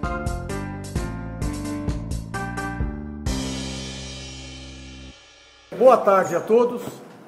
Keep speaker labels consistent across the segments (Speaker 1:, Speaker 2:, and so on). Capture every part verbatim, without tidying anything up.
Speaker 1: Boa tarde a todos.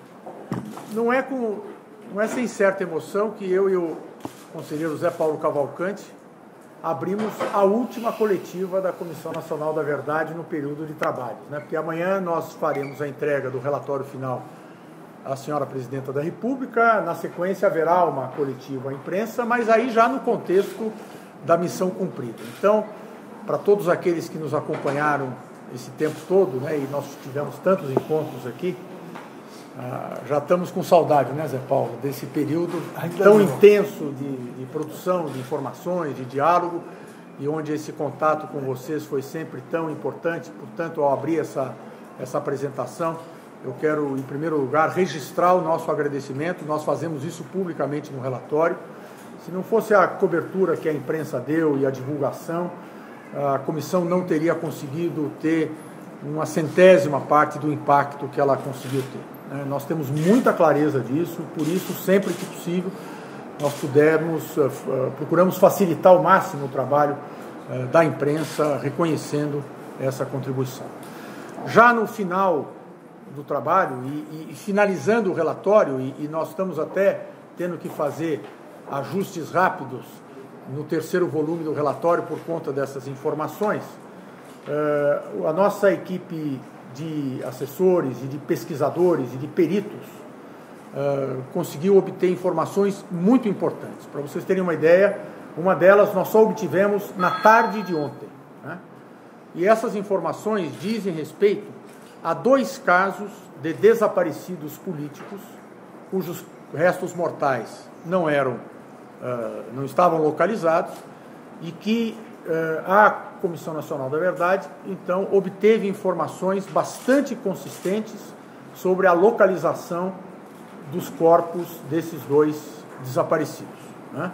Speaker 1: Não é, com, não é sem certa emoção que eu e o conselheiro Zé Paulo Cavalcante abrimos a última coletiva da Comissão Nacional da Verdade no período de trabalhos, né? Porque amanhã nós faremos a entrega do relatório final à senhora Presidenta da República, na sequência haverá uma coletiva à imprensa, mas aí já no contexto da missão cumprida. Então, para todos aqueles que nos acompanharam esse tempo todo, né, e nós tivemos tantos encontros aqui, ah, já estamos com saudade, né, Zé Paulo, desse período Ainda tão não. intenso de, de produção, de informações, de diálogo, e onde esse contato com vocês foi sempre tão importante. Portanto, ao abrir essa, essa apresentação, eu quero, em primeiro lugar, registrar o nosso agradecimento. Nós fazemos isso publicamente no relatório. Se não fosse a cobertura que a imprensa deu e a divulgação, a comissão não teria conseguido ter uma centésima parte do impacto que ela conseguiu ter. Nós temos muita clareza disso, por isso, sempre que possível, nós pudermos, procuramos facilitar ao máximo o trabalho da imprensa, reconhecendo essa contribuição. Já no final do trabalho e, e finalizando o relatório, e, e nós estamos até tendo que fazer ajustes rápidos no terceiro volume do relatório por conta dessas informações, a nossa equipe de assessores e de pesquisadores e de peritos conseguiu obter informações muito importantes. Para vocês terem uma ideia, uma delas nós só obtivemos na tarde de ontem, né? E essas informações dizem respeito a dois casos de desaparecidos políticos cujos restos mortais não eram Uh, não estavam localizados e que uh, a Comissão Nacional da Verdade, então, obteve informações bastante consistentes sobre a localização dos corpos desses dois desaparecidos, né?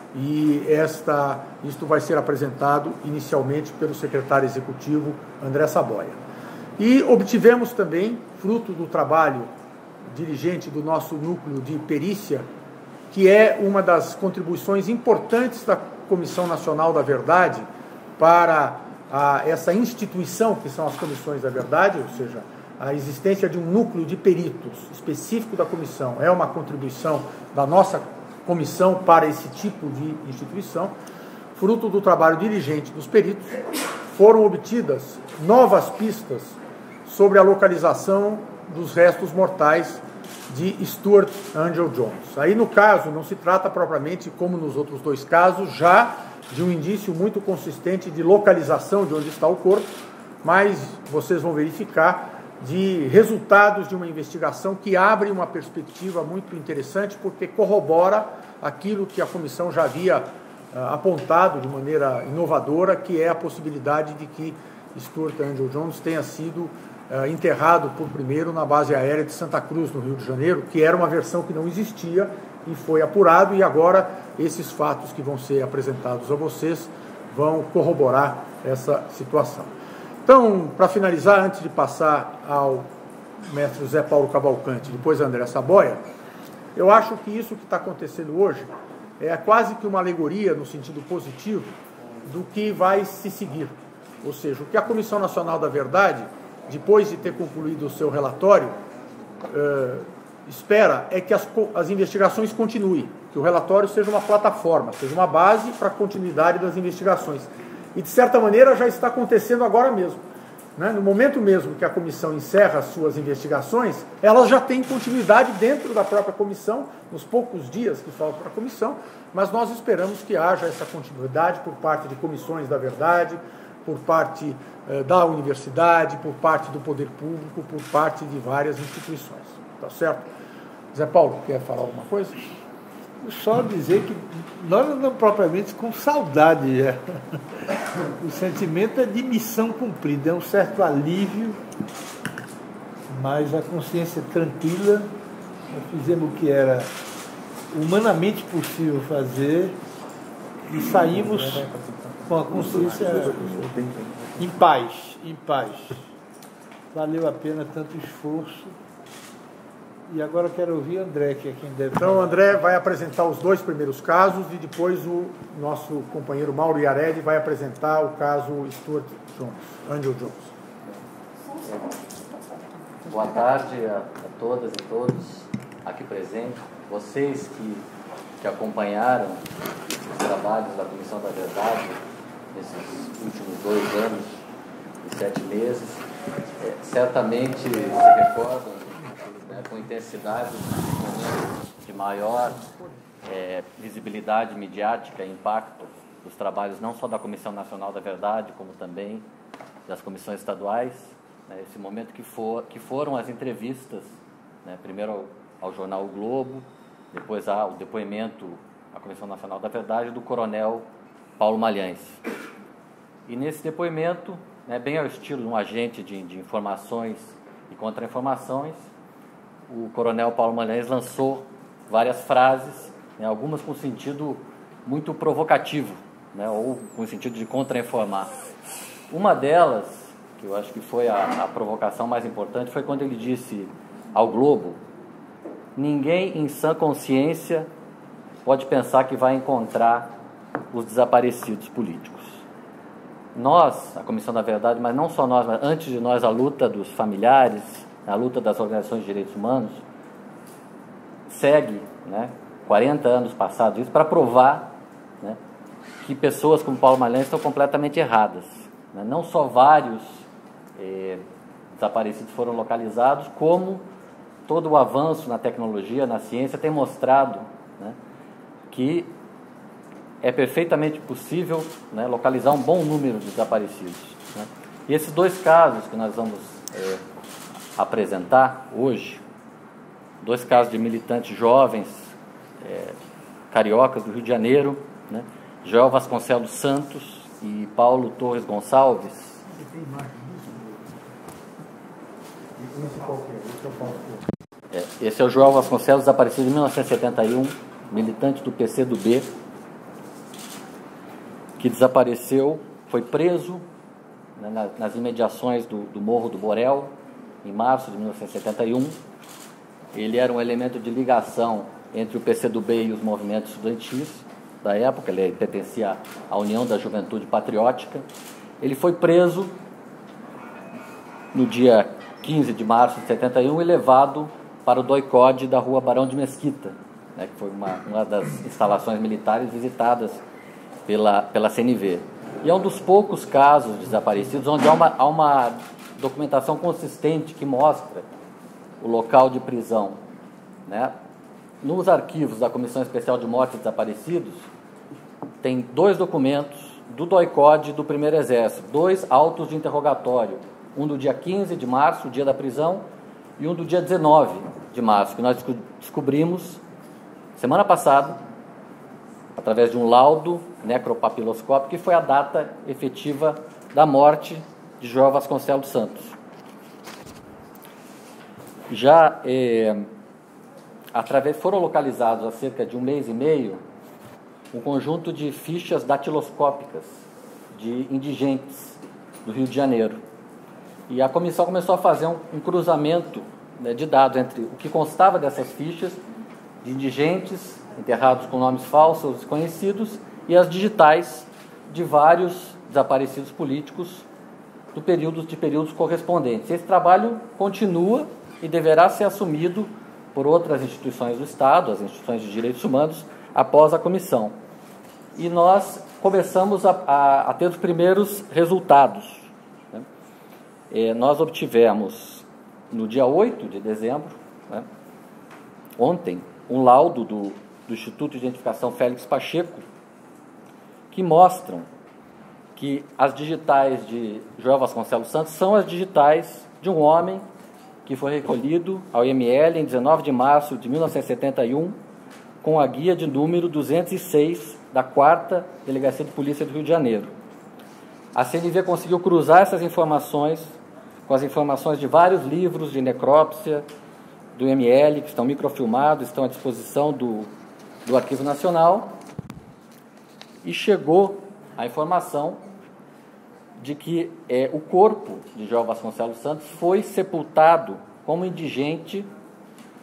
Speaker 1: E esta, isto vai ser apresentado inicialmente pelo secretário executivo André Saboia. E obtivemos também, fruto do trabalho dirigente do nosso núcleo de perícia, que é uma das contribuições importantes da Comissão Nacional da Verdade para a, essa instituição que são as Comissões da Verdade, ou seja, a existência de um núcleo de peritos específico da comissão é uma contribuição da nossa comissão para esse tipo de instituição. Fruto do trabalho dirigente dos peritos, foram obtidas novas pistas sobre a localização dos restos mortais de Stuart Angel Jones. Aí, no caso, não se trata propriamente, como nos outros dois casos, já de um indício muito consistente de localização de onde está o corpo, mas vocês vão verificar de resultados de uma investigação que abre uma perspectiva muito interessante, porque corrobora aquilo que a comissão já havia uh, apontado de maneira inovadora, que é a possibilidade de que Stuart Angel Jones tenha sido Uh, enterrado por primeiro na base aérea de Santa Cruz, no Rio de Janeiro, que era uma versão que não existia e foi apurado, e agora esses fatos que vão ser apresentados a vocês vão corroborar essa situação. Então, para finalizar, antes de passar ao mestre Zé Paulo Cavalcante, depois André Saboia, eu acho que isso que está acontecendo hoje é quase que uma alegoria, no sentido positivo, do que vai se seguir. Ou seja, o que a Comissão Nacional da Verdade, depois de ter concluído o seu relatório, uh, espera é que as, as investigações continuem, que o relatório seja uma plataforma, seja uma base para a continuidade das investigações. E, de certa maneira, já está acontecendo agora mesmo, né? No momento mesmo que a comissão encerra as suas investigações, elas já têm continuidade dentro da própria comissão, nos poucos dias que faltam para a comissão, mas nós esperamos que haja essa continuidade por parte de comissões da verdade, por parte eh, da universidade, por parte do poder público, por parte de várias instituições. Tá certo? Zé Paulo, quer falar alguma coisa?
Speaker 2: Só dizer que nós não estamos propriamente com saudade. É. O sentimento é de missão cumprida, é um certo alívio, mas a consciência tranquila. Nós fizemos o que era humanamente possível fazer e saímos com a consciência em paz, em paz. Valeu a pena tanto esforço E agora eu quero ouvir André, que é quem deve...
Speaker 1: Então, o André vai apresentar os dois primeiros casos e depois o nosso companheiro Mauro Iaredi vai apresentar o caso Stuart Jones, Angel Jones.
Speaker 3: Boa tarde a, a todas e todos aqui presentes, vocês que, que acompanharam os trabalhos da Comissão da Verdade nesses últimos dois anos e sete meses, é, certamente se recordam, né, com intensidade de maior é, visibilidade mediática e impacto dos trabalhos não só da Comissão Nacional da Verdade, como também das comissões estaduais, né, esse momento que, for, que foram as entrevistas, né, primeiro ao, ao jornal O Globo, depois ao depoimento à Comissão Nacional da Verdade do coronel Paulo Malhães. E nesse depoimento, né, bem ao estilo de um agente de, de informações e contra-informações, o coronel Paulo Malhães lançou várias frases, né, algumas com sentido muito provocativo, né, ou com sentido de contra-informar. Uma delas, que eu acho que foi a, a provocação mais importante, foi quando ele disse ao Globo: ninguém em sã consciência pode pensar que vai encontrar os desaparecidos políticos. Nós, a Comissão da Verdade, mas não só nós, mas antes de nós, a luta dos familiares, a luta das organizações de direitos humanos, segue, né, quarenta anos passados isso, para provar, né, que pessoas como Paulo Malhães estão completamente erradas. Né? Não só vários eh, desaparecidos foram localizados, como todo o avanço na tecnologia, na ciência, tem mostrado, né, que é perfeitamente possível, né, localizar um bom número de desaparecidos. Né? E esses dois casos que nós vamos é, apresentar hoje, dois casos de militantes jovens, é, cariocas do Rio de Janeiro, né, Joel Vasconcelos Santos e Paulo Torres Gonçalves. É, esse é o Joel Vasconcelos, desaparecido em mil novecentos e setenta e um, militante do P C do B, que desapareceu, foi preso, né, nas imediações do, do Morro do Borel, em março de mil novecentos e setenta e um. Ele era um elemento de ligação entre o P C do B e os movimentos estudantis da época. Ele pertencia à União da Juventude Patriótica. Ele foi preso no dia quinze de março de setenta e um e levado para o doicode da Rua Barão de Mesquita, né, que foi uma, uma das instalações militares visitadas pela, pela C N V. E é um dos poucos casos desaparecidos onde há uma, há uma documentação consistente que mostra o local de prisão. Né? Nos arquivos da Comissão Especial de Mortes e Desaparecidos, tem dois documentos do doicode do Primeiro Exército, dois autos de interrogatório, um do dia quinze de março, o dia da prisão, e um do dia dezenove de março, que nós descobrimos semana passada, através de um laudo necropapiloscópico, que foi a data efetiva da morte de Joel Vasconcelos Santos. Já é, através, foram localizados há cerca de um mês e meio um conjunto de fichas datiloscópicas de indigentes do Rio de Janeiro. E a comissão começou a fazer um, um cruzamento, né, de dados entre o que constava dessas fichas de indigentes enterrados com nomes falsos ou desconhecidos e as digitais de vários desaparecidos políticos do período, de períodos correspondentes. Esse trabalho continua e deverá ser assumido por outras instituições do Estado, as instituições de direitos humanos, após a comissão. E nós começamos a, a, a ter os primeiros resultados. Né? É, nós obtivemos, no dia oito de dezembro, né, ontem, um laudo do, do Instituto de Identificação Félix Pacheco, que mostram que as digitais de Joel Vasconcelos Santos são as digitais de um homem que foi recolhido ao I M L em dezenove de março de mil novecentos e setenta e um, com a guia de número duzentos e seis da quarta Delegacia de Polícia do Rio de Janeiro. A C N V conseguiu cruzar essas informações com as informações de vários livros de necrópsia do I M L, que estão microfilmados, estão à disposição do, do Arquivo Nacional, e chegou a informação de que é, o corpo de Joel Vasconcelos Santos foi sepultado como indigente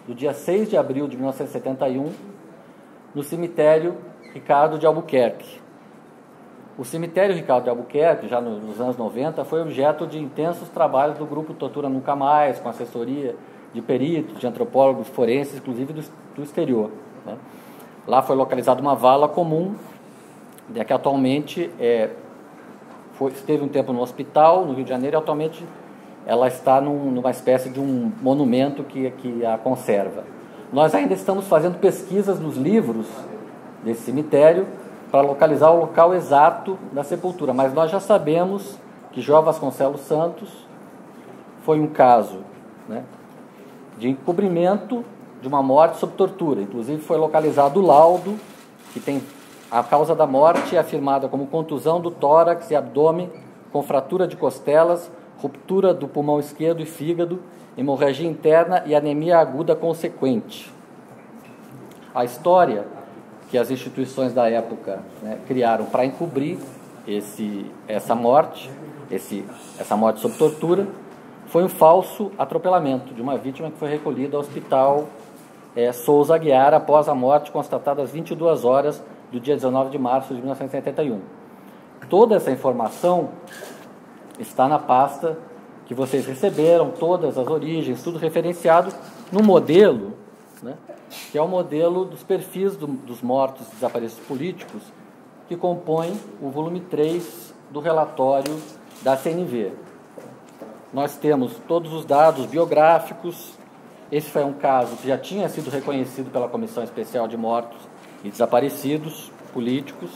Speaker 3: do dia seis de abril de mil novecentos e setenta e um, no cemitério Ricardo de Albuquerque. O cemitério Ricardo de Albuquerque, já nos anos noventa, foi objeto de intensos trabalhos do grupo Tortura Nunca Mais, com assessoria de peritos, de antropólogos forenses, inclusive do, do exterior, né? Lá foi localizada uma vala comum, né, que atualmente é, foi, esteve um tempo no hospital, no Rio de Janeiro, e atualmente ela está num, numa espécie de um monumento que, que a conserva. Nós ainda estamos fazendo pesquisas nos livros desse cemitério para localizar o local exato da sepultura, mas nós já sabemos que João Vasconcelos Santos foi um caso, né, de encobrimento de uma morte sob tortura. Inclusive foi localizado o laudo, que tem a causa da morte é afirmada como contusão do tórax e abdômen, com fratura de costelas, ruptura do pulmão esquerdo e fígado, hemorragia interna e anemia aguda consequente. A história que as instituições da época, né, criaram para encobrir esse, essa morte, esse, essa morte sob tortura, foi um falso atropelamento de uma vítima que foi recolhida ao hospital é, Souza Aguiar após a morte constatada às vinte e duas horas do dia dezenove de março de mil novecentos e setenta e um. Toda essa informação está na pasta que vocês receberam, todas as origens, tudo referenciado no modelo, né, que é o modelo dos perfis do, dos mortos e desaparecidos políticos, que compõe o volume três do relatório da C N V. Nós temos todos os dados biográficos. Esse foi um caso que já tinha sido reconhecido pela Comissão Especial de Mortos e Desaparecidos Políticos.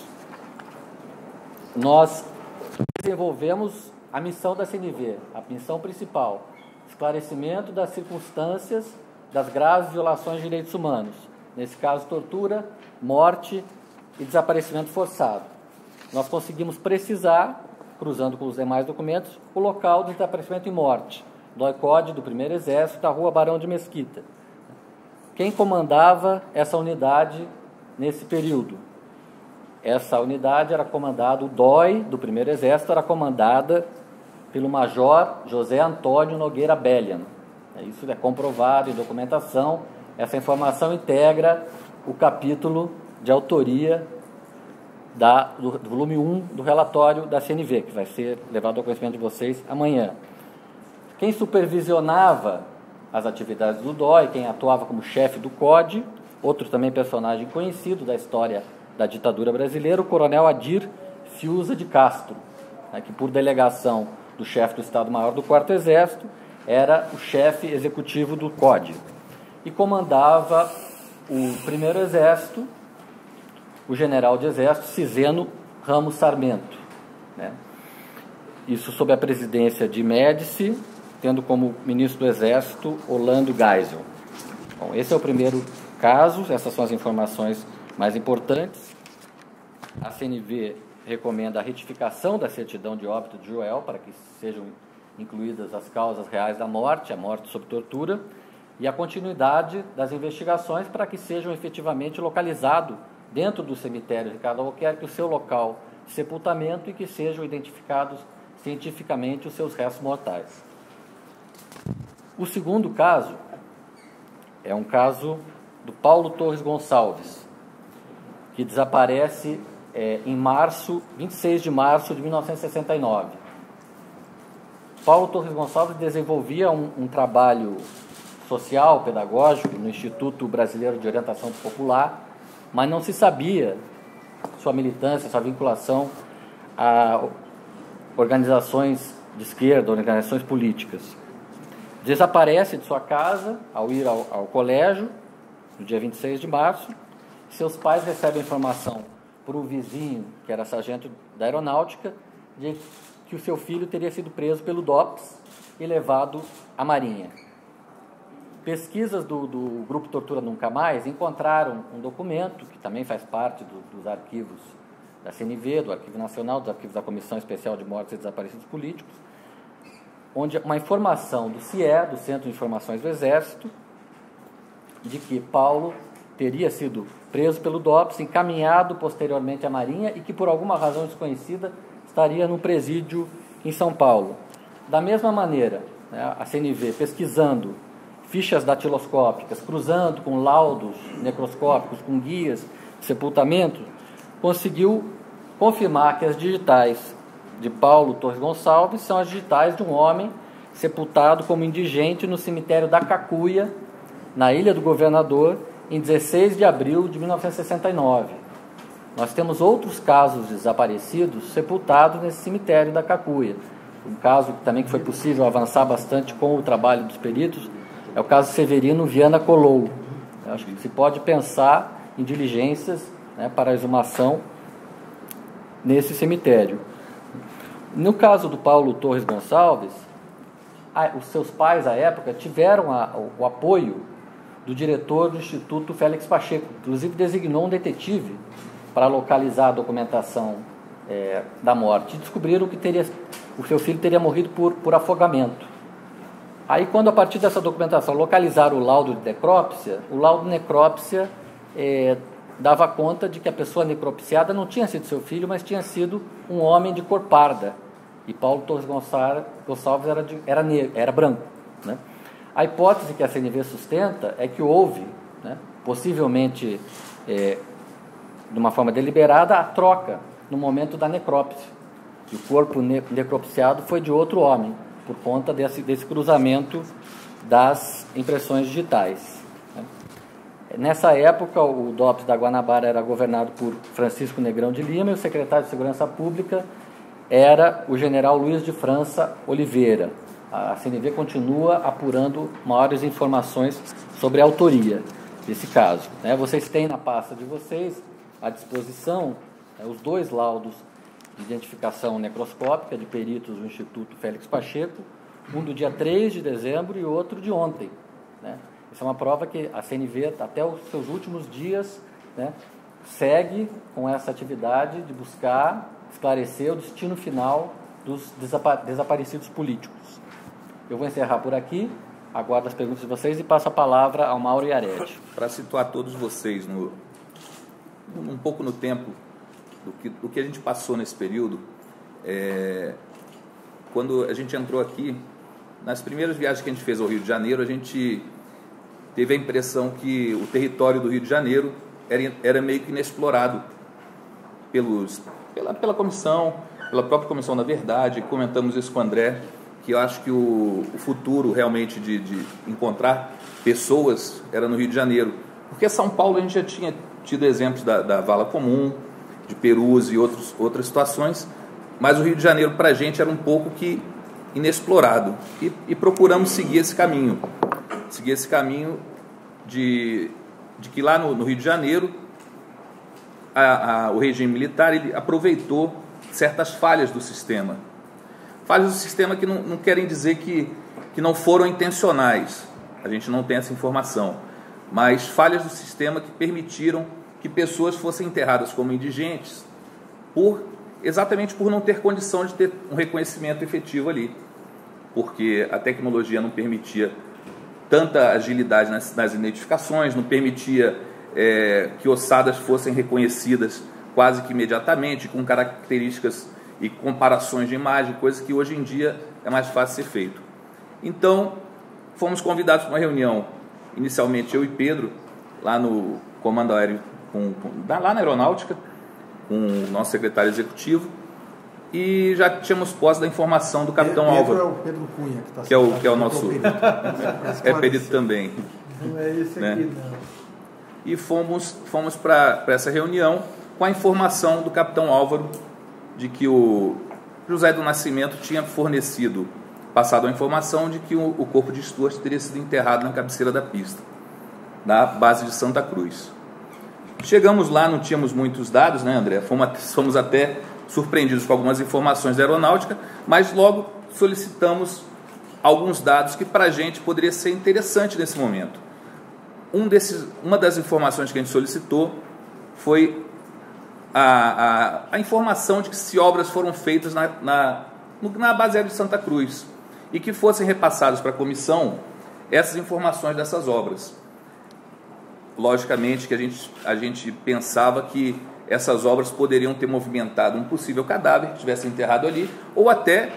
Speaker 3: Nós desenvolvemos a missão da C N V, a missão principal, esclarecimento das circunstâncias das graves violações de direitos humanos, nesse caso tortura, morte e desaparecimento forçado. Nós conseguimos precisar, cruzando com os demais documentos, o local do desaparecimento e morte, do I C O D do primeiro Exército, da Rua Barão de Mesquita. Quem comandava essa unidade nesse período? Essa unidade era comandada, o D O I do primeiro Exército era comandada pelo Major José Antônio Nogueira Bellian. Isso é comprovado em documentação. Essa informação integra o capítulo de autoria da, do, do volume um do relatório da C N V, que vai ser levado ao conhecimento de vocês amanhã. Quem supervisionava as atividades do D O I, quem atuava como chefe do C O D, outro também personagem conhecido da história da ditadura brasileira, o coronel Adir Fiuza de Castro, né, que por delegação do chefe do Estado-Maior do quarto Exército, era o chefe executivo do C O D e comandava o primeiro Exército, o general de Exército Ciseno Ramos Sarmento, né? Isso sob a presidência de Médici, tendo como ministro do Exército Orlando Geisel. Bom, esse é o primeiro caso, essas são as informações mais importantes. A C N V recomenda a retificação da certidão de óbito de Joel para que sejam incluídas as causas reais da morte, a morte sob tortura, e a continuidade das investigações para que sejam efetivamente localizados dentro do cemitério Ricardo Albuquerque o seu local de sepultamento e que sejam identificados cientificamente os seus restos mortais. O segundo caso é um caso do Paulo Torres Gonçalves, que desaparece é, em março, vinte e seis de março de mil novecentos e sessenta e nove. Paulo Torres Gonçalves desenvolvia um, um trabalho social, pedagógico, no Instituto Brasileiro de Orientação Popular, mas não se sabia sua militância, sua vinculação a organizações de esquerda, organizações políticas. Desaparece de sua casa ao ir ao, ao colégio, no dia vinte e seis de março. Seus pais recebem informação por um vizinho, que era sargento da aeronáutica, de que o seu filho teria sido preso pelo DOPS e levado à Marinha. Pesquisas do, do Grupo Tortura Nunca Mais encontraram um documento, que também faz parte do, dos arquivos da C N V, do Arquivo Nacional, dos arquivos da Comissão Especial de Mortos e Desaparecidos Políticos, onde uma informação do C I E, do Centro de Informações do Exército, de que Paulo teria sido preso pelo DOPS, encaminhado posteriormente à Marinha e que, por alguma razão desconhecida, estaria num presídio em São Paulo. Da mesma maneira, né, a C N V, pesquisando, fichas datiloscópicas, cruzando com laudos necroscópicos, com guias de sepultamento, conseguiu confirmar que as digitais de Paulo Torres Gonçalves são as digitais de um homem sepultado como indigente no cemitério da Cacuia, na Ilha do Governador, em dezesseis de abril de mil novecentos e sessenta e nove. Nós temos outros casos de desaparecidos sepultados nesse cemitério da Cacuia. Um caso que também que foi possível avançar bastante com o trabalho dos peritos é o caso Severino Viana Colou. Eu acho que se pode pensar em diligências, né, para a exumação nesse cemitério. No caso do Paulo Torres Gonçalves, a, os seus pais, à época, tiveram a, o, o apoio do diretor do Instituto Félix Pacheco, inclusive designou um detetive para localizar a documentação é, da morte. E descobriram que teria, o seu filho teria morrido por, por afogamento. Aí, quando a partir dessa documentação localizaram o laudo de necrópsia, o laudo de necrópsia é, dava conta de que a pessoa necropsiada não tinha sido seu filho, mas tinha sido um homem de cor parda. E Paulo Torres Gonçalves era, de, era, negro, era branco, né? A hipótese que a C N V sustenta é que houve, né, possivelmente é, de uma forma deliberada, a troca no momento da necrópsia. E o corpo ne necropsiado foi de outro homem, por conta desse, desse cruzamento das impressões digitais. Né? Nessa época, o D O P S da Guanabara era governado por Francisco Negrão de Lima e o secretário de Segurança Pública era o general Luiz de França Oliveira. A C N V continua apurando maiores informações sobre a autoria desse caso. Né? Vocês têm na pasta de vocês à disposição, né, os dois laudos de identificação necroscópica de peritos do Instituto Félix Pacheco, um do dia três de dezembro e outro de ontem. Né? Isso é uma prova que a C N V, até os seus últimos dias, né, segue com essa atividade de buscar esclarecer o destino final dos desapa desaparecidos políticos. Eu vou encerrar por aqui, aguardo as perguntas de vocês e passo a palavra ao Mauro Iarete.
Speaker 4: Para situar todos vocês no, um pouco no tempo do que, do que a gente passou nesse período, é, quando a gente entrou aqui, nas primeiras viagens que a gente fez ao Rio de Janeiro, a gente teve a impressão que o território do Rio de Janeiro era, era meio que inexplorado pelos, pela, pela comissão, pela própria Comissão da Verdade. Comentamos isso com o André, que eu acho que o, o futuro realmente de, de encontrar pessoas era no Rio de Janeiro. Porque São Paulo a gente já tinha tido exemplos da, da Vala Comum, de Perus e outros, outras situações, mas o Rio de Janeiro para a gente era um pouco que inexplorado. E, e procuramos seguir esse caminho. Seguir esse caminho de, de que lá no, no Rio de Janeiro a, a, o regime militar ele aproveitou certas falhas do sistema. Falhas do sistema que não, não querem dizer que, que não foram intencionais, a gente não tem essa informação, mas falhas do sistema que permitiram que pessoas fossem enterradas como indigentes, por, exatamente por não ter condição de ter um reconhecimento efetivo ali, porque a tecnologia não permitia tanta agilidade nas, nas identificações, não permitia é, que ossadas fossem reconhecidas quase que imediatamente, com características e comparações de imagem, coisa que hoje em dia é mais fácil ser feito. Então, fomos convidados para uma reunião, inicialmente eu e Pedro, lá no Comando Aéreo, com, com, lá na Aeronáutica, com o nosso secretário executivo, e já tínhamos posse da informação do capitão
Speaker 1: Pedro
Speaker 4: Álvaro.
Speaker 1: É o Pedro Cunha, que está
Speaker 4: que é o, que é o nosso... é perito também.
Speaker 2: Não é esse
Speaker 4: né?
Speaker 2: aqui, não.
Speaker 4: E fomos, fomos para essa reunião com a informação do capitão Álvaro de que o José do Nascimento tinha fornecido, passado a informação de que o, o corpo de Stuart teria sido enterrado na cabeceira da pista, da base de Santa Cruz. Chegamos lá, não tínhamos muitos dados, né, André? Fomos, fomos até surpreendidos com algumas informações da aeronáutica, mas logo solicitamos alguns dados que para a gente poderia ser interessante nesse momento. Um desses, uma das informações que a gente solicitou foi a, a, a informação de que se obras foram feitas na, na, na base aérea de Santa Cruz e que fossem repassadas para a comissão essas informações dessas obras. Logicamente que a gente, a gente pensava que essas obras poderiam ter movimentado um possível cadáver que estivesse enterrado ali, ou até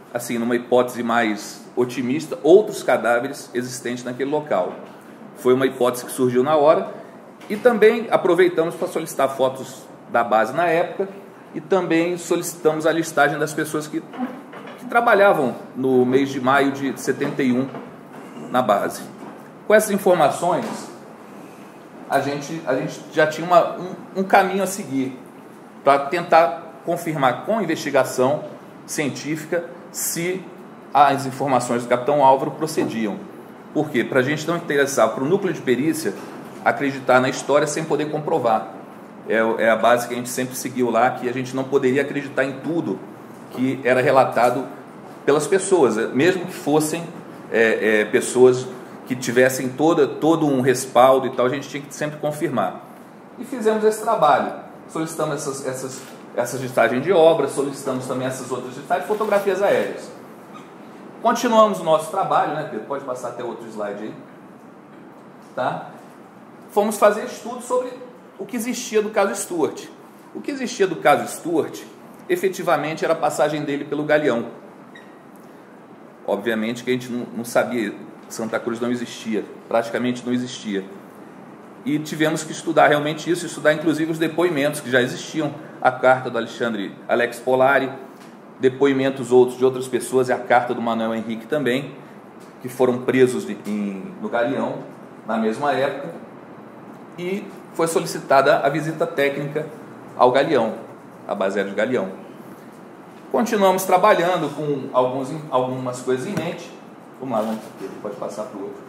Speaker 4: assim, numa hipótese mais otimista, outros cadáveres existentes naquele local. Foi uma hipótese que surgiu na hora, e também aproveitamos para solicitar fotos da base na época, e também solicitamos a listagem das pessoas que, que trabalhavam no mês de maio de setenta e um na base. Com essas informações, a gente, a gente já tinha uma, um, um caminho a seguir para tentar confirmar com a investigação científica se as informações do capitão Álvaro procediam. Por quê? Para a gente não interessar para o núcleo de perícia acreditar na história sem poder comprovar. É, é a base que a gente sempre seguiu lá, que a gente não poderia acreditar em tudo que era relatado pelas pessoas, mesmo que fossem é, é, pessoas que tivessem toda, todo um respaldo e tal, a gente tinha que sempre confirmar. E fizemos esse trabalho, solicitamos essas, essas, essas listagens de obras, solicitamos também essas outras listagens de fotografias aéreas. Continuamos o nosso trabalho, né, Pedro? Pode passar até outro slide aí. Tá? Fomos fazer estudos sobre o que existia do caso Stuart. O que existia do caso Stuart, efetivamente, era a passagem dele pelo Galeão. Obviamente que a gente não, não sabia, Santa Cruz não existia, praticamente não existia. E tivemos que estudar realmente isso, estudar inclusive os depoimentos que já existiam, a carta do Alexandre Alex Polari, depoimentos outros de outras pessoas, e a carta do Manuel Henrique também, que foram presos de, em, no Galeão, na mesma época, e foi solicitada a visita técnica ao Galeão, a base aérea de Galeão. Continuamos trabalhando com alguns, algumas coisas em mente. Vamos lá, vamos, pode passar para o outro.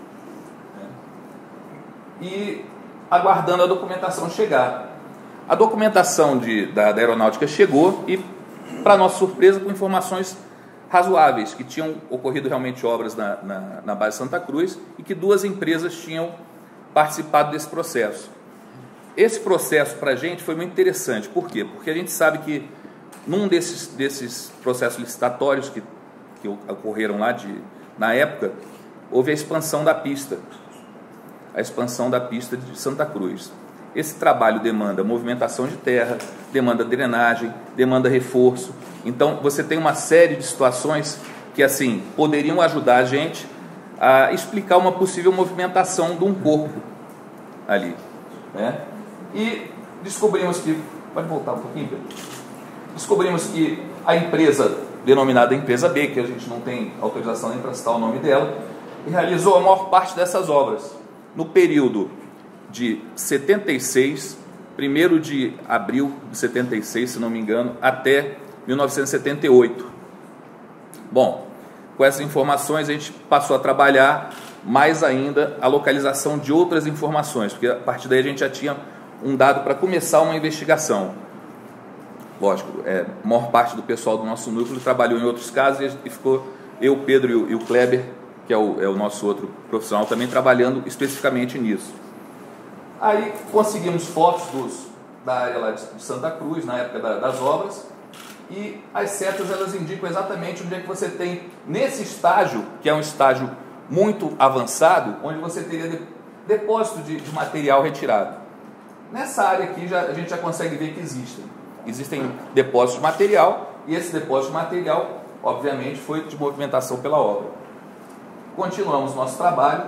Speaker 4: É. E aguardando a documentação chegar. A documentação de, da, da aeronáutica chegou e, para nossa surpresa, com informações razoáveis, que tinham ocorrido realmente obras na, na, na base Santa Cruz e que duas empresas tinham participado desse processo. Esse processo para a gente foi muito interessante. Por quê? Porque a gente sabe que num desses, desses processos licitatórios que, que ocorreram lá de, na época, houve a expansão da pista, a expansão da pista de Santa Cruz. Esse trabalho demanda movimentação de terra, demanda drenagem, demanda reforço. Então, você tem uma série de situações que, assim, poderiam ajudar a gente a explicar uma possível movimentação de um corpo ali, né? E descobrimos que... Pode voltar um pouquinho, Pedro? Descobrimos que a empresa, denominada Empresa B, que a gente não tem autorização nem para citar o nome dela, realizou a maior parte dessas obras no período de setenta e seis, primeiro de abril de setenta e seis, se não me engano, até mil novecentos e setenta e oito. Bom, com essas informações a gente passou a trabalhar mais ainda a localização de outras informações, porque a partir daí a gente já tinha um dado para começar uma investigação. Lógico, é, a maior parte do pessoal do nosso núcleo trabalhou em outros casos e ficou eu, Pedro e o, e o Kleber, que é o, é o nosso outro profissional, também trabalhando especificamente nisso. Aí conseguimos fotos dos, da área lá de Santa Cruz, na época da, das obras, e as setas elas indicam exatamente onde é que você tem, nesse estágio, que é um estágio muito avançado, onde você teria de, depósito de, de material retirado. Nessa área aqui já, a gente já consegue ver que existem. Existem depósitos de material, e esse depósito de material, obviamente, foi de movimentação pela obra. Continuamos nosso trabalho,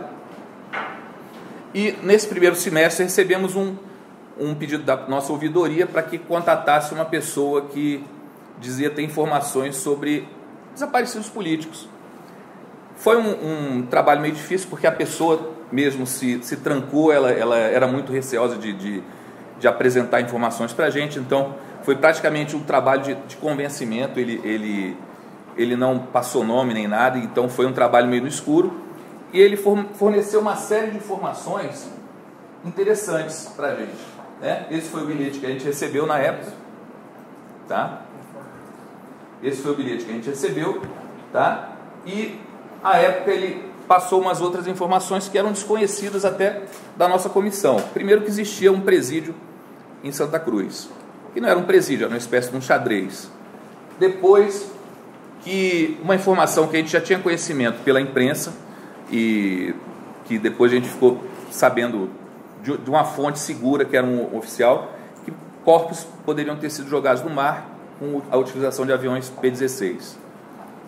Speaker 4: e nesse primeiro semestre recebemos um, um pedido da nossa ouvidoria para que contatasse uma pessoa que dizia ter informações sobre desaparecidos políticos. Foi um, um trabalho meio difícil, porque a pessoa mesmo se, se trancou, ela, ela era muito receosa de, de, de apresentar informações para a gente, então foi praticamente um trabalho de, de convencimento, ele, ele, ele não passou nome nem nada, então foi um trabalho meio no escuro, e ele forneceu uma série de informações interessantes para a gente, né? Esse foi o bilhete que a gente recebeu na época, tá? Esse foi o bilhete que a gente recebeu, tá? E à época ele passou umas outras informações que eram desconhecidas até da nossa comissão. Primeiro, que existia um presídio em Santa Cruz, que não era um presídio, era uma espécie de um xadrez. Depois, que uma informação que a gente já tinha conhecimento pela imprensa, e que depois a gente ficou sabendo de, de uma fonte segura, que era um oficial, que corpos poderiam ter sido jogados no mar com a utilização de aviões P dezesseis.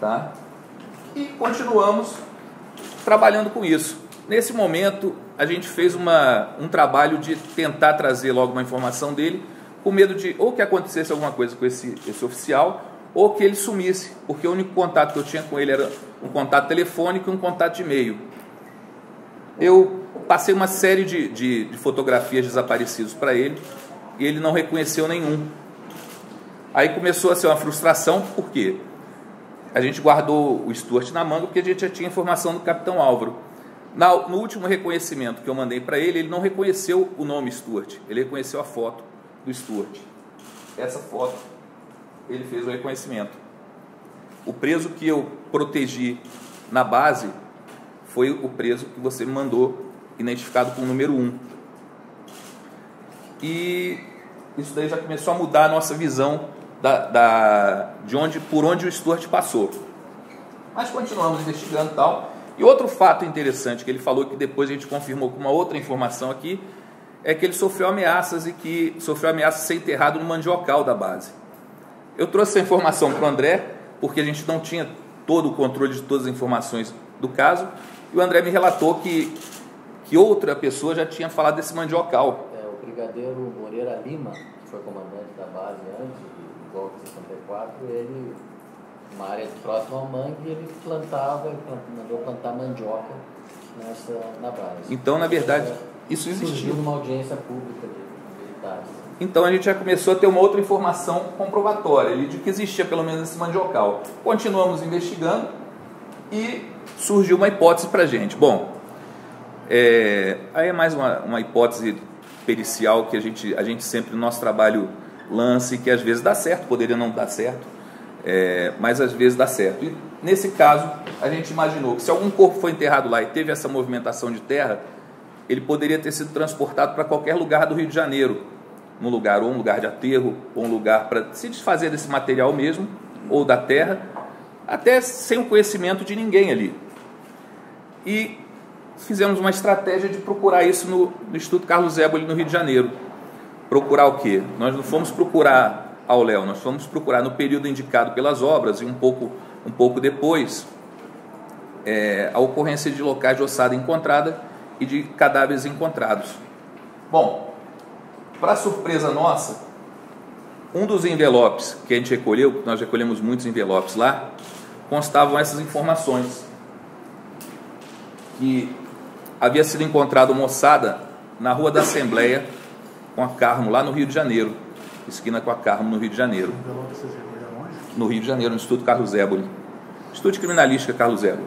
Speaker 4: tá? E continuamos trabalhando com isso. Nesse momento, a gente fez uma, um trabalho de tentar trazer logo uma informação dele, com medo de ou que acontecesse alguma coisa com esse, esse oficial, ou que ele sumisse, porque o único contato que eu tinha com ele era um contato telefônico e um contato de e-mail. Eu passei uma série de, de, de fotografias de desaparecidos para ele, e ele não reconheceu nenhum. Aí começou a ser uma frustração, por quê? A gente guardou o Stuart na manga, porque a gente já tinha informação do Capitão Álvaro. Na, no último reconhecimento que eu mandei para ele, ele não reconheceu o nome Stuart, ele reconheceu a foto do Stuart. Essa foto, ele fez o reconhecimento. O preso que eu protegi na base foi o preso que você me mandou, identificado com o número um. E isso daí já começou a mudar a nossa visão da, da, de onde, por onde o Stuart passou. Mas continuamos investigando e tal. E outro fato interessante que ele falou, que depois a gente confirmou com uma outra informação aqui, é que ele sofreu ameaças e que sofreu ameaça de ser enterrado no mandiocal da base. Eu trouxe essa informação para o André, porque a gente não tinha todo o controle de todas as informações do caso, e o André me relatou que, que outra pessoa já tinha falado desse mandiocal.
Speaker 3: É, o brigadeiro Moreira Lima, que foi comandante da base antes do golpe de sessenta e quatro, ele, numa área próxima ao mangue, ele plantava, ele mandou plantar mandioca nessa, na base.
Speaker 4: Então, na verdade, isso existiu.
Speaker 3: Surgiu numa audiência pública de militares.
Speaker 4: Então a gente já começou a ter uma outra informação comprovatória de que existia pelo menos esse mandiocal. Continuamos investigando e surgiu uma hipótese para a gente. Bom, é, aí é mais uma, uma hipótese pericial que a gente, a gente sempre no nosso trabalho lança e que às vezes dá certo, poderia não dar certo, é, mas às vezes dá certo. E nesse caso a gente imaginou que se algum corpo foi enterrado lá e teve essa movimentação de terra, ele poderia ter sido transportado para qualquer lugar do Rio de Janeiro, num lugar, ou um lugar de aterro, ou um lugar para se desfazer desse material mesmo, ou da terra, até sem o conhecimento de ninguém ali. E fizemos uma estratégia de procurar isso no, no Instituto Carlos Éboli, no Rio de Janeiro. Procurar o quê? Nós não fomos procurar ao Léo, nós fomos procurar no período indicado pelas obras e um pouco, um pouco depois é, a ocorrência de locais de ossada encontrada e de cadáveres encontrados. Bom, para surpresa nossa, um dos envelopes que a gente recolheu, nós recolhemos muitos envelopes lá, constavam essas informações, que havia sido encontrada uma ossada na Rua da Assembleia com a Carmo, lá no Rio de Janeiro, esquina com a Carmo, no Rio de Janeiro. No Rio de Janeiro, no Instituto Carlos Éboli, Instituto de Criminalística Carlos Éboli.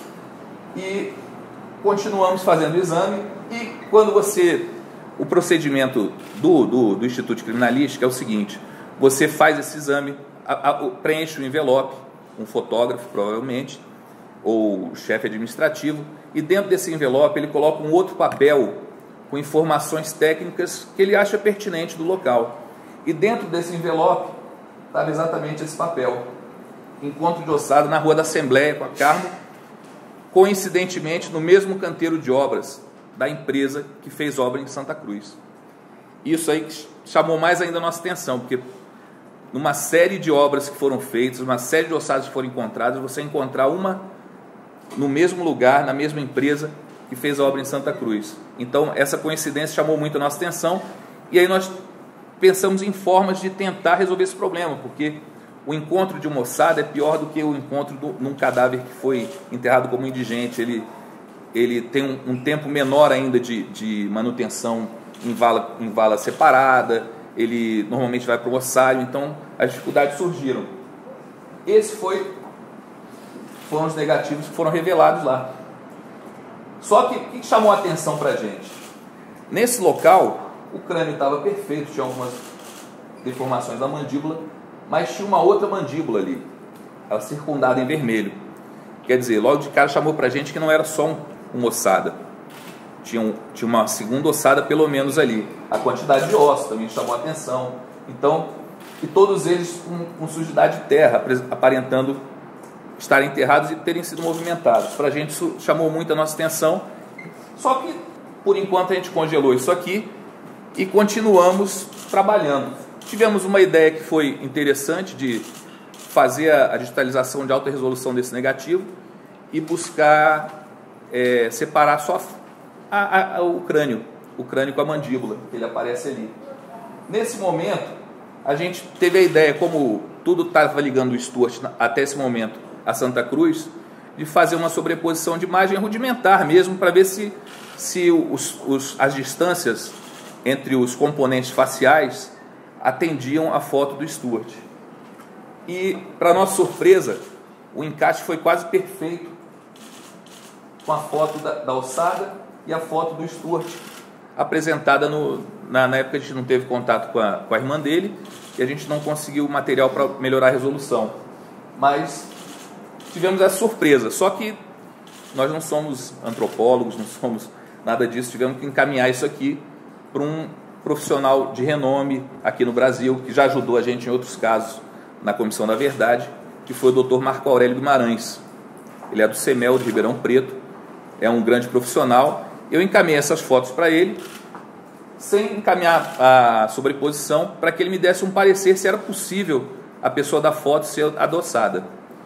Speaker 4: E continuamos fazendo o exame, e quando você... O procedimento do, do, do Instituto de Criminalística é o seguinte: você faz esse exame, a, a, preenche o envelope, um fotógrafo provavelmente, ou o chefe administrativo, e dentro desse envelope ele coloca um outro papel com informações técnicas que ele acha pertinente do local. E dentro desse envelope estava exatamente esse papel: encontro de ossada na Rua da Assembleia com a Carmo, coincidentemente no mesmo canteiro de obras da empresa que fez obra em Santa Cruz. Isso aí chamou mais ainda a nossa atenção, porque numa série de obras que foram feitas, uma série de ossadas que foram encontradas, você encontrar uma no mesmo lugar, na mesma empresa que fez a obra em Santa Cruz. Então essa coincidência chamou muito a nossa atenção, e aí nós pensamos em formas de tentar resolver esse problema, porque o encontro de uma ossada é pior do que o encontro de um cadáver que foi enterrado como indigente. Ele ele tem um, um tempo menor ainda de, de manutenção em vala, em vala separada, ele normalmente vai para o ossário, então as dificuldades surgiram. Esse foi, foram os negativos que foram revelados lá. Só que o que chamou a atenção para a gente? Nesse local, o crânio estava perfeito, tinha algumas deformações da mandíbula, mas tinha uma outra mandíbula ali, ela circundada em vermelho. Quer dizer, logo de cara chamou para a gente que não era só um uma ossada, tinha, um, tinha uma segunda ossada pelo menos ali. A quantidade de ossos também chamou a atenção. Então, e todos eles com, com sujidade de terra, aparentando estarem enterrados e terem sido movimentados. Para a gente isso chamou muito a nossa atenção, só que por enquanto a gente congelou isso aqui e continuamos trabalhando. Tivemos uma ideia que foi interessante de fazer a, a digitalização de alta resolução desse negativo e buscar é, separar só a, a, a, o crânio, o crânio com a mandíbula, que ele aparece ali. Nesse momento, a gente teve a ideia, como tudo estava ligando o Stuart até esse momento a Santa Cruz, de fazer uma sobreposição de imagem rudimentar mesmo, para ver se, se os, os, as distâncias entre os componentes faciais atendiam a foto do Stuart. E, para nossa surpresa, o encaixe foi quase perfeito com a foto da, da ossada e a foto do Stuart apresentada no, na, na época. A gente não teve contato com a, com a irmã dele e a gente não conseguiu material para melhorar a resolução, mas tivemos essa surpresa. Só que nós não somos antropólogos, não somos nada disso, tivemos que encaminhar isso aqui para um profissional de renome aqui no Brasil, que já ajudou a gente em outros casos na Comissão da Verdade, que foi o doutor Marco Aurélio Guimarães. Ele é do CEMEL de Ribeirão Preto, é um grande profissional. Eu encaminhei essas fotos para ele, sem encaminhar a sobreposição, para que ele me desse um parecer se era possível a pessoa da foto ser adoçada.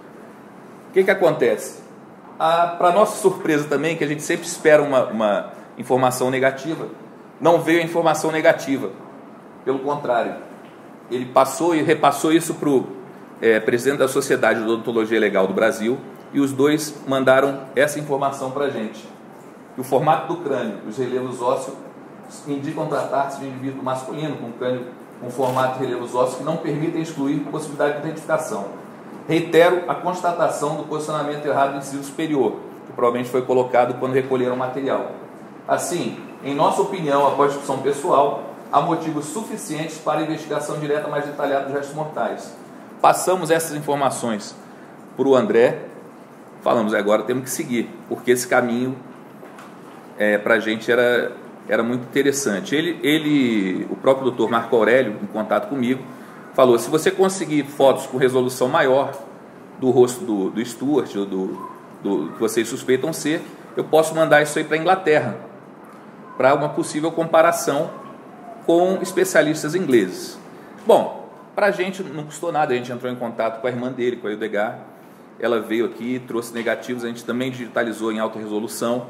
Speaker 4: O que que acontece? Para nossa surpresa também, que a gente sempre espera uma, uma informação negativa, não veio a informação negativa. Pelo contrário, ele passou e repassou isso para o é, presidente da Sociedade de Odontologia Legal do Brasil, e os dois mandaram essa informação para a gente. Que o formato do crânio e os relevos ósseos indicam tratar-se de um indivíduo masculino com crânio com formato de relevos ósseos que não permitem excluir possibilidade de identificação. Reitero a constatação do posicionamento errado do inciso superior, que provavelmente foi colocado quando recolheram o material. Assim, em nossa opinião, após discussão pessoal, há motivos suficientes para a investigação direta mais detalhada dos restos mortais. Passamos essas informações para o André, falamos, agora temos que seguir, porque esse caminho é, para a gente era, era muito interessante. Ele, ele, o próprio doutor Marco Aurélio, em contato comigo, falou, se você conseguir fotos com resolução maior do rosto do, do Stuart, ou do, do que vocês suspeitam ser, eu posso mandar isso aí para a Inglaterra, para uma possível comparação com especialistas ingleses. Bom, para a gente não custou nada, a gente entrou em contato com a irmã dele, com a Eudgar, ela veio aqui, trouxe negativos, a gente também digitalizou em alta resolução,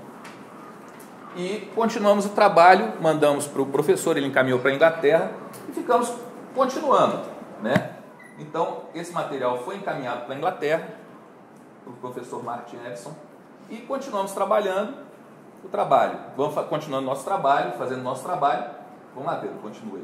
Speaker 4: e continuamos o trabalho, mandamos para o professor, ele encaminhou para a Inglaterra, e ficamos continuando, né? Então, esse material foi encaminhado para a Inglaterra, para o professor Martin Edson, e continuamos trabalhando o trabalho. Vamos continuando nosso trabalho, fazendo nosso trabalho. Vamos lá, Pedro, continue.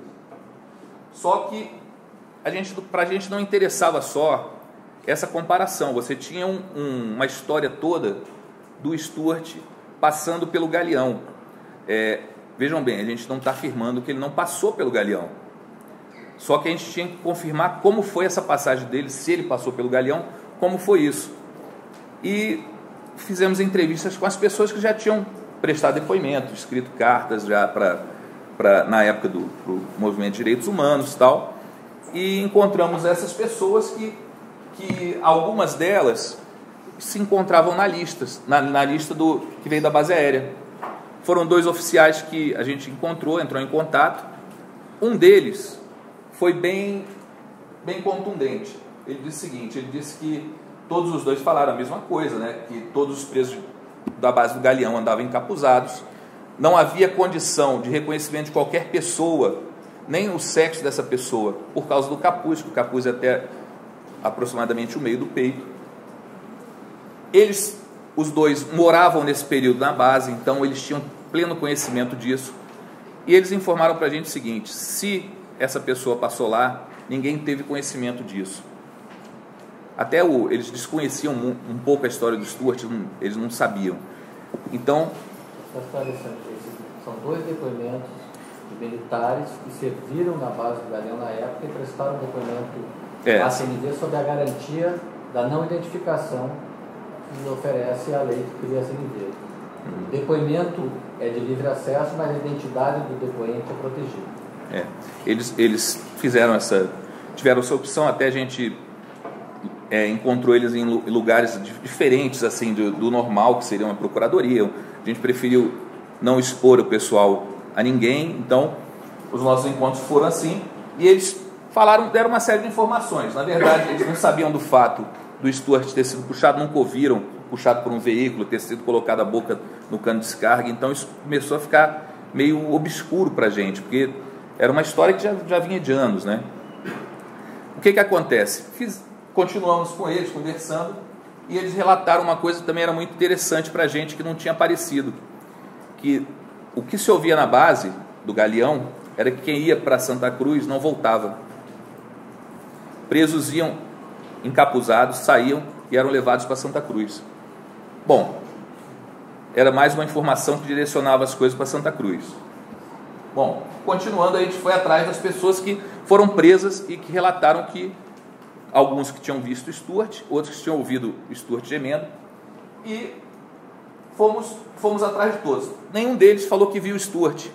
Speaker 4: Só que a gente, para a gente não interessava só essa comparação. Você tinha um, um, uma história toda do Stuart passando pelo Galeão. É, vejam bem, a gente não está afirmando que ele não passou pelo Galeão. Só que a gente tinha que confirmar como foi essa passagem dele, se ele passou pelo Galeão, como foi isso. E fizemos entrevistas com as pessoas que já tinham prestado depoimento, escrito cartas já para, para na época do pro movimento de direitos humanos e tal, e encontramos essas pessoas que, que algumas delas se encontravam na lista, na, na lista do, que veio da base aérea. Foram dois oficiais que a gente encontrou, entrou em contato. Um deles foi bem, bem contundente. Ele disse o seguinte, ele disse que todos os dois falaram a mesma coisa, né? Que todos os presos da base do Galeão andavam encapuzados, não havia condição de reconhecimento de qualquer pessoa, nem o sexo dessa pessoa, por causa do capuz, que o capuz é até aproximadamente o meio do peito. Eles, os dois, moravam nesse período na base, então eles tinham pleno conhecimento disso, e eles informaram para a gente o seguinte, se essa pessoa passou lá, ninguém teve conhecimento disso. Até o, eles desconheciam um, um pouco a história do Stuart, um, eles não sabiam. Então...
Speaker 3: São dois depoimentos de militares que serviram na base do Galeão na época e prestaram depoimento
Speaker 4: é.
Speaker 3: à C N D sobre a garantia da não identificação que oferece a lei que cria a C N D. O depoimento é de livre acesso, mas a identidade do depoente é protegida.
Speaker 4: É. Eles, eles fizeram essa... tiveram essa opção, até a gente... É, encontrou eles em lugares diferentes assim do, do normal, que seria uma procuradoria. A gente preferiu não expor o pessoal a ninguém, então os nossos encontros foram assim, e eles falaram, deram uma série de informações. Na verdade, eles não sabiam do fato do Stuart ter sido puxado, nunca ouviram, puxado por um veículo, ter sido colocado a boca no cano de descarga. Então isso começou a ficar meio obscuro para a gente, porque era uma história que já, já vinha de anos, né? O que que acontece? Fiz, continuamos com eles, conversando, e eles relataram uma coisa que também era muito interessante para a gente, que não tinha aparecido, que o que se ouvia na base do Galeão era que quem ia para Santa Cruz não voltava. Presos iam encapuzados, saíam e eram levados para Santa Cruz. Bom, era mais uma informação que direcionava as coisas para Santa Cruz. Bom, continuando, a gente foi atrás das pessoas que foram presas e que relataram que alguns que tinham visto Stuart, outros que tinham ouvido Stuart gemendo, e fomos, fomos atrás de todos. Nenhum deles falou que viu Stuart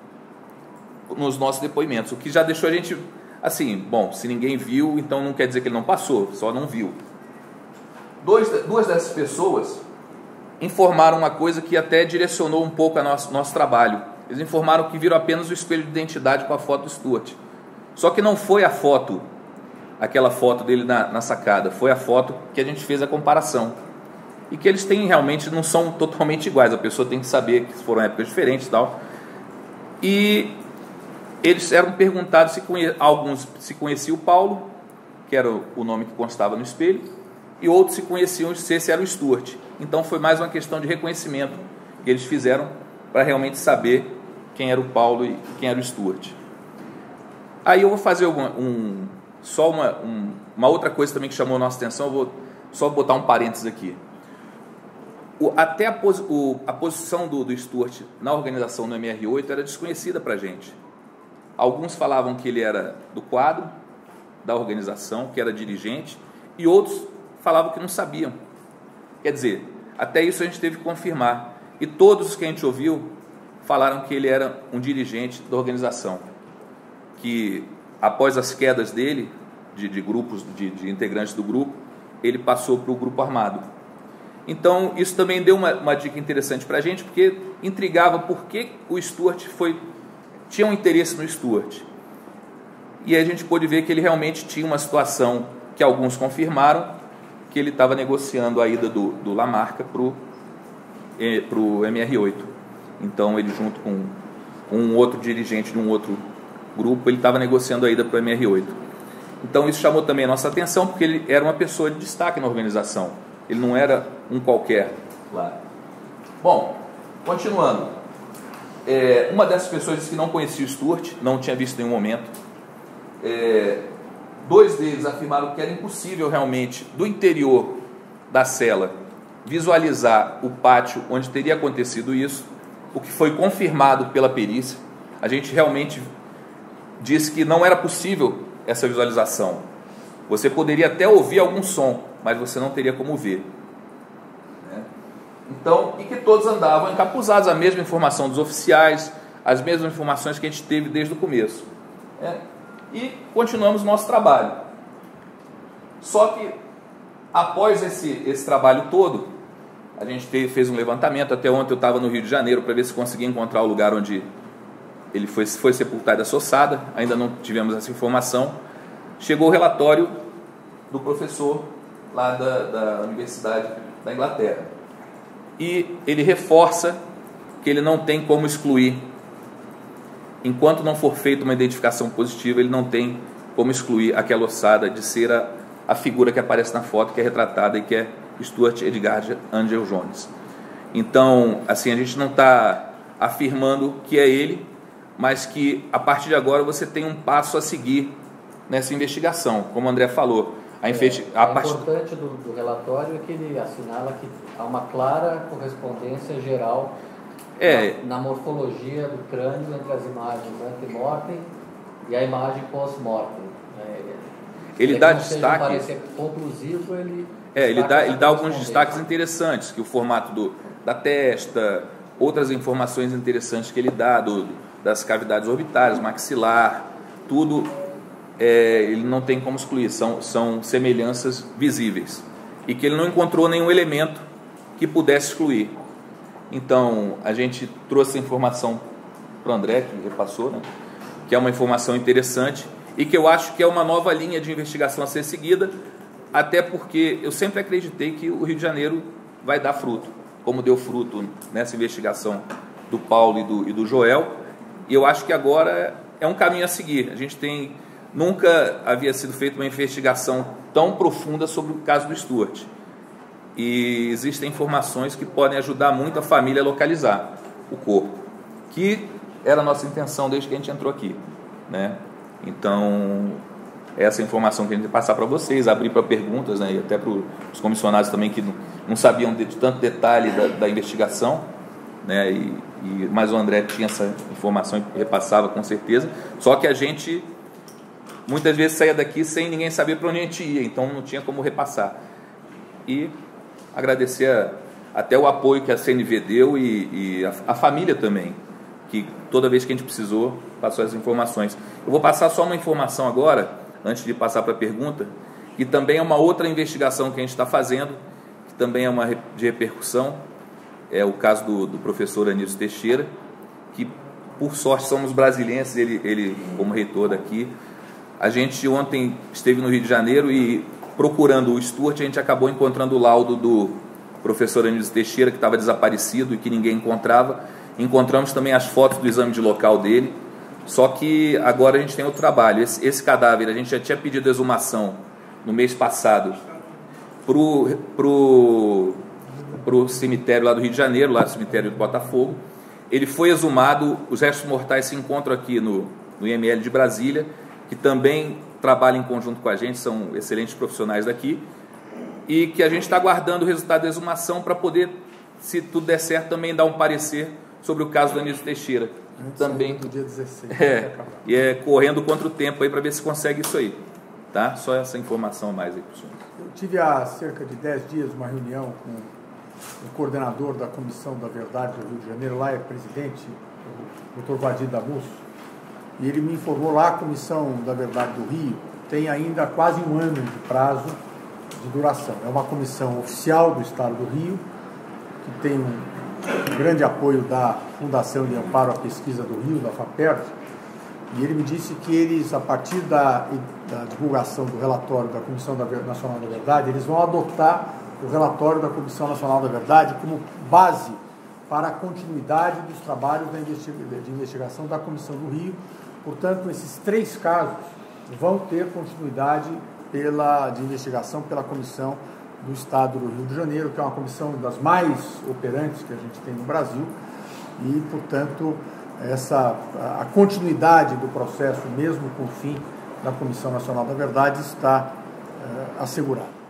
Speaker 4: nos nossos depoimentos, o que já deixou a gente assim, bom, se ninguém viu, então não quer dizer que ele não passou, só não viu. Dois, duas dessas pessoas informaram uma coisa que até direcionou um pouco o nosso, nosso trabalho. Eles informaram que viram apenas o espelho de identidade com a foto do Stuart. Só que não foi a foto, aquela foto dele na, na sacada, foi a foto que a gente fez a comparação. E que eles têm realmente, não são totalmente iguais, a pessoa tem que saber que foram épocas diferentes e tal. E eles eram perguntados se conhe... alguns se conheciam o Paulo, que era o nome que constava no espelho, e outros se conheciam se esse era o Stuart. Então foi mais uma questão de reconhecimento que eles fizeram para realmente saber quem era o Paulo e quem era o Stuart. Aí eu vou fazer uma, um, só uma, um, uma outra coisa também que chamou a nossa atenção, eu vou só botar um parênteses aqui. O, até a, pos, o, a posição do, do Stuart na organização do M R oito era desconhecida para a gente. Alguns falavam que ele era do quadro da organização, que era dirigente, e outros falavam que não sabiam. Quer dizer, até isso a gente teve que confirmar. E todos os que a gente ouviu falaram que ele era um dirigente da organização, que após as quedas dele, de, de grupos, de, de integrantes do grupo, ele passou para o grupo armado. Então isso também deu uma, uma dica interessante para a gente, porque intrigava por que o Stuart foi... tinha um interesse no Stuart. E aí a gente pôde ver que ele realmente tinha uma situação que alguns confirmaram, que ele estava negociando a ida do, do Lamarca para o M R oito. Então ele, junto com um outro dirigente de um outro grupo, ele estava negociando a ida para o M R oito. Então isso chamou também a nossa atenção, porque ele era uma pessoa de destaque na organização. Ele não era um qualquer lá. Bom, continuando. É, uma dessas pessoas disse que não conhecia o Stuart, não tinha visto em nenhum momento. É, dois deles afirmaram que era impossível realmente, do interior da cela, visualizar o pátio onde teria acontecido isso, o que foi confirmado pela perícia. A gente realmente disse que não era possível essa visualização. Você poderia até ouvir algum som, mas você não teria como ver. Então, e que todos andavam encapuzados, a mesma informação dos oficiais, as mesmas informações que a gente teve desde o começo. É. E continuamos nosso trabalho. Só que, após esse, esse trabalho todo, a gente teve, fez um levantamento. Até ontem eu estava no Rio de Janeiro para ver se conseguia encontrar o lugar onde ele foi, foi sepultado e assoçado. Ainda não tivemos essa informação. Chegou o relatório do professor lá da, da Universidade da Inglaterra. E ele reforça que ele não tem como excluir, enquanto não for feita uma identificação positiva, ele não tem como excluir aquela ossada de ser a, a figura que aparece na foto, que é retratada e que é Stuart Edgar Angel Jones. Então, assim, a gente não está afirmando que é ele, mas que a partir de agora você tem um passo a seguir nessa investigação, como o André falou. A infesti...
Speaker 3: é,
Speaker 4: a
Speaker 3: o
Speaker 4: part...
Speaker 3: importante do, do relatório é que ele assinala que há uma clara correspondência geral
Speaker 4: é...
Speaker 3: na, na morfologia do crânio entre as imagens ante-mortem e a imagem pós-mortem. É,
Speaker 4: ele dá destaque...
Speaker 3: parecer conclusivo, ele...
Speaker 4: É, ele dá, ele dá alguns destaques interessantes, que o formato do, da testa, outras informações interessantes que ele dá, do, das cavidades orbitárias, maxilar, tudo... É, ele não tem como excluir, são, são semelhanças visíveis, e que ele não encontrou nenhum elemento que pudesse excluir. Então a gente trouxe a informação para o André, que repassou, né, que é uma informação interessante, e que eu acho que é uma nova linha de investigação a ser seguida, até porque eu sempre acreditei que o Rio de Janeiro vai dar fruto, como deu fruto nessa investigação do Paulo e do, e do Joel, e eu acho que agora é um caminho a seguir. A gente tem, nunca havia sido feita uma investigação tão profunda sobre o caso do Stuart, e existem informações que podem ajudar muito a família a localizar o corpo, que era a nossa intenção desde que a gente entrou aqui, né? Então, essa informação que a gente vai passar para vocês, abrir para perguntas, né? E até para os comissionados também que não, não sabiam de, de tanto detalhe da, da investigação, né? E, e, mas o André tinha essa informação e repassava com certeza, só que a gente muitas vezes saía daqui sem ninguém saber para onde a gente ia, então não tinha como repassar. E agradecer a, até o apoio que a C N V deu e, e a, a família também, que toda vez que a gente precisou, passou essas informações. Eu vou passar só uma informação agora, antes de passar para a pergunta, que também é uma outra investigação que a gente está fazendo, que também é uma de repercussão, é o caso do, do professor Anísio Teixeira, que por sorte somos brasileiros, ele, ele como reitor daqui. A gente ontem esteve no Rio de Janeiro e procurando o Stuart, a gente acabou encontrando o laudo do professor Anísio Teixeira, que estava desaparecido e que ninguém encontrava. Encontramos também as fotos do exame de local dele, só que agora a gente tem outro trabalho. Esse, esse cadáver, a gente já tinha pedido exumação no mês passado pro, pro, pro cemitério lá do Rio de Janeiro, lá do cemitério do Botafogo. Ele foi exumado, os restos mortais se encontram aqui no, no I M L de Brasília, que também trabalha em conjunto com a gente, são excelentes profissionais daqui, e que a gente está aguardando o resultado da exumação para poder, se tudo der certo, também dar um parecer sobre o caso do Anísio Teixeira.
Speaker 1: Antes
Speaker 4: também
Speaker 1: do dia dezesseis.
Speaker 4: É, e é correndo contra o tempo aí para ver se consegue isso aí. Tá? Só essa informação a mais aí para o senhor.
Speaker 1: Eu tive há cerca de dez dias uma reunião com o coordenador da Comissão da Verdade do Rio de Janeiro, lá é presidente, o doutor Vadir Damusso, e ele me informou lá, a Comissão da Verdade do Rio tem ainda quase um ano de prazo de duração. É uma comissão oficial do Estado do Rio, que tem um grande apoio da Fundação de Amparo à Pesquisa do Rio, da FAPERJ, e ele me disse que eles, a partir da, da divulgação do relatório da Comissão Nacional da Verdade, eles vão adotar o relatório da Comissão Nacional da Verdade como base para a continuidade dos trabalhos de investigação da Comissão do Rio. Portanto, esses três casos vão ter continuidade pela, de investigação pela Comissão do Estado do Rio de Janeiro, que é uma comissão das mais operantes que a gente tem no Brasil, e, portanto, essa, a continuidade do processo, mesmo com o fim da Comissão Nacional da Verdade, está é, assegurada.